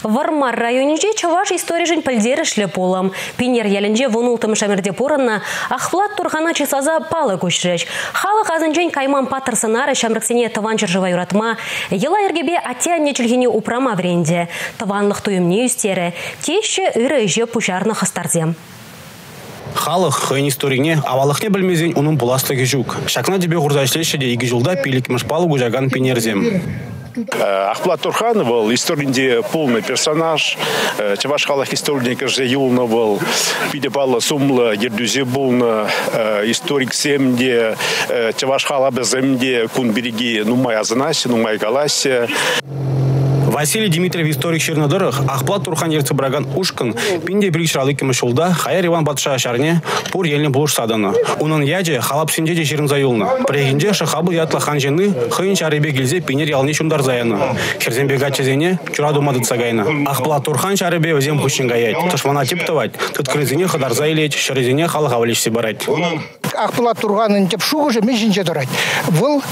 Вармар районинче чаваш историжин пальдерішлі полым. Пинер ялінже вунултым шамерде порынна Ахплат турхана чесаза палы көшіріш. Халық азынжен кайман патырсынары шамрыксене тыванчыр жыва юратма. Ела ергебе атя нечілгене упрама вренде. Тыванлық туымне үстері. Теші үрі жі пушарны хыстарзем. Халық хойн историне авалықне білмезен оның бұластығы жүк. Шакна дебе ғұрзашлеші де егі жылда пилікміш палы ғужаган пенерзем. Ахплат Турхан был историнде полный персонаж. Чаваш халах историк же юлна был. Пидепала сумла ердюзе булна историк семде. Чаваш хала беземде кун береги нумай азанаси, нумай галаси. Василий Дмитриев историк Чернодорых, Ахплат Турхан ерцебраган ушкан, пинде брикшралы кемешулда, хаяр Иван Батша шарне, пур елне булыш садана. Унан яде халап синде жерін заюлна. Прегенде шахабы ятла ханжены, хыйын чаребе гилзе пинер ялне шундар заяна. Херзембега чезене, чураду мадыт сагайна. Ахплат Турхан чаребе өзем пущен гаять. Тышмана типтывать, тут крызине хадар зайлечь, шарезине халах авалечь сибарать. Ахплат Турханын теп шугыжы мешінче тұрать. Бұл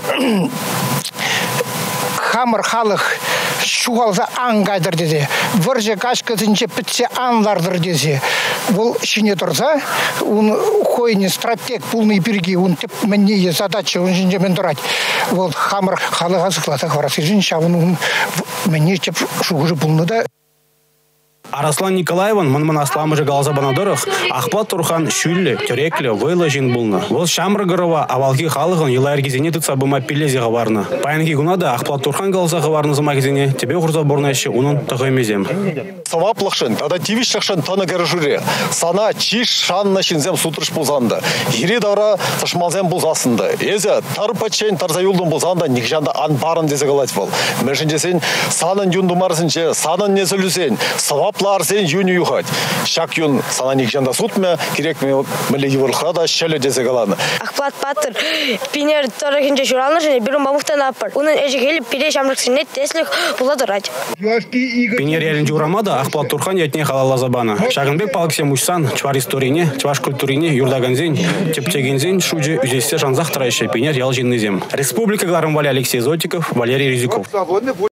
хамыр халық шуғалса аңғайдыр деді. Вырже кашкызынче пітсе аңлардыр деді. Бұл шыне тұрса, он хойне стратег пулный береги, он теп менне задача, он жинже мен тұрать. Бұл хамыр халық азықлата қварасы жинша, он менне теп шуғыжы пулны да. Араслан Николаеван мынмын асламы жыгалаза банадырых, Ахплат Турхан шүллі, төреклі, вайлы жин бұлны. Ол шамры ғырыва авалки халығын ела әргезене тұтса бұма пелезеға варны. Пайынки гунада Ахплат Турхан галазаға варны зыма кезене, тебе ғұрза борнайшы оның тұғы емезем. Саваплықшын, тада тивишшақшын таны гәрі сана чиш шанна шинзем сутырыш бұлзанды. Ері дара тышмалзем бұлзасынды. Езі тарпачен тарзаюлдың бұлзанды никжанда ан барын дезе қалать бол. Мәшіндесен санын юндумарсынче, санын несілісен, саваплар сен юни юхать. Шак юн сана никжанда сутме, керек мілі еврлықрада шелі дезе қаланы. Ахплат Патыр, пинер тарахинче шуралны және бірін бамықтан апыр. Оның әжігелі пире шамрықсынет теслік бұладырать. Пинер ялінче урамада Ахплат Турхан ятне халала забана. Шагынбек палыксем учсан, чвар историне, чваш культурине, юрдаганзен, тептегензен, шуджи, үзесте шанзах тарайшы пинер ял жиннызем. Республика Гларымвали Алексей Зотиков, Валерий Резюков.